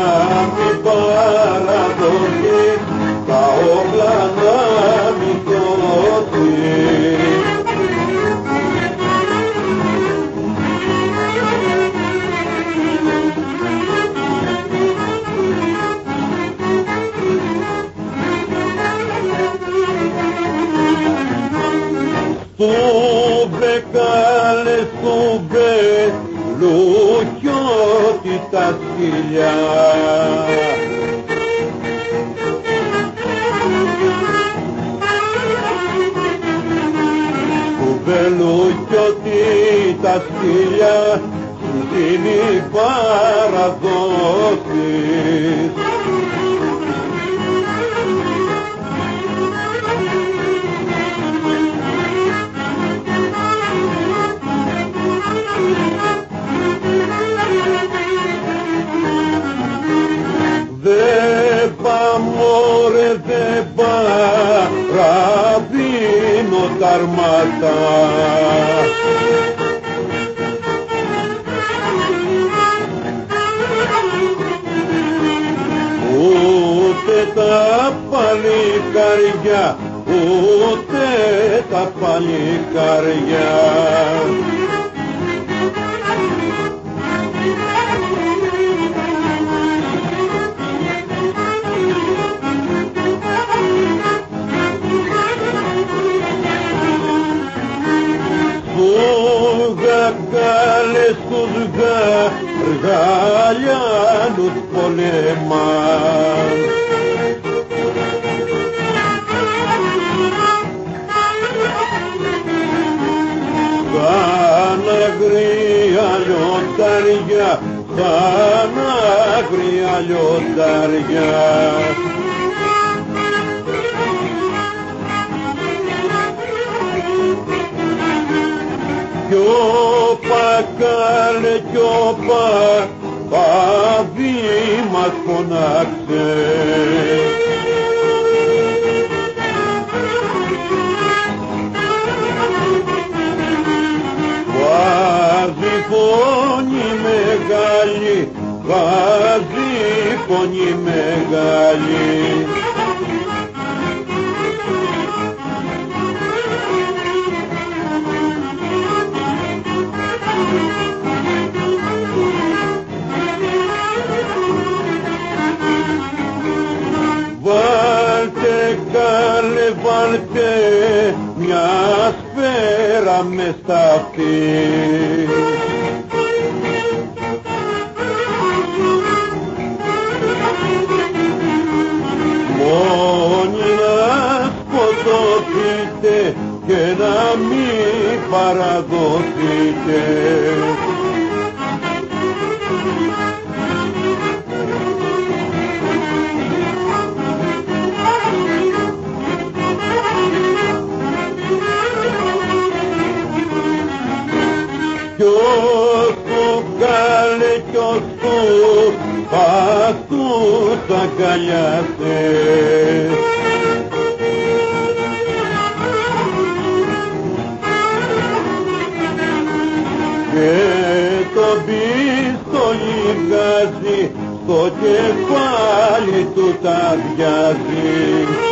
μην παραδώσεις, τα όπλα να μην δώσεις. Στούμπε καλέ στούμπε, λουκιώτη τα σκυλιά. Στούμπε λουκιώτη τα σκυλιά, σου δίνει παραδόσεις. Δεν πά μωρέ δεν πά, ραβίνω τ' αρμάτα. Ούτε τα παλικάρια, ούτε τα παλικάρια. Καλές τους γαργαλιάνους πολέμαν. Χαναγρία λιοντάρια, χαναγρία λιοντάρια. Κι όπα καλέ κι όπα, παβί μας φωνάξε. Βάζει φωνή μεγάλη, βάζει φωνή μεγάλη. Βάλτε καλέ βάλτε μια σφαίρα μες στα αυτή. Μόνοι να σκοτωθείτε και να μην παραδοθείτε. Ποιος του καλέ ποιος του θα τους αγκαλιάσει. Και το πιστόλι βγάζει, στο κεφάλι του τα βιάζει.